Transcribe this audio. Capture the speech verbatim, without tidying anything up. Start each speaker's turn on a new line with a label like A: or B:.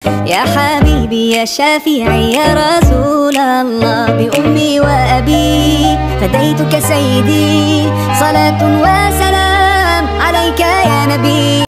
A: يا حبيبي يا شافعي يا رسول الله، بأمي وأبي فديتك سيدي، صلاة وسلام عليك يا نبي.